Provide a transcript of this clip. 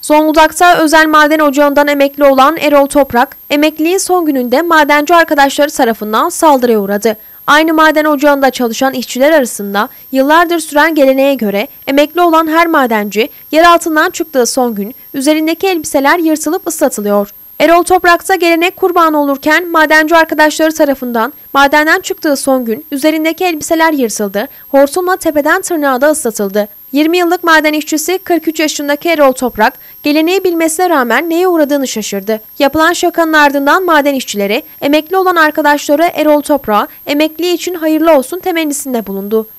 Zonguldak'ta özel maden ocağından emekli olan Erol Toprak, emekliliğin son gününde madenci arkadaşları tarafından saldırıya uğradı. Aynı maden ocağında çalışan işçiler arasında yıllardır süren geleneğe göre emekli olan her madenci yer altından çıktığı son gün üzerindeki elbiseler yırtılıp ıslatılıyor. Erol Toprak'ta gelenek kurbanı olurken madenci arkadaşları tarafından madenden çıktığı son gün üzerindeki elbiseler yırtıldı, hortumla tepeden tırnağa da ıslatıldı. 20 yıllık maden işçisi 43 yaşındaki Erol Toprak, geleneği bilmesine rağmen neye uğradığını şaşırdı. Yapılan şakanın ardından maden işçileri, emekli olan arkadaşları Erol Toprak'a emekliliği için hayırlı olsun temennisinde bulundu.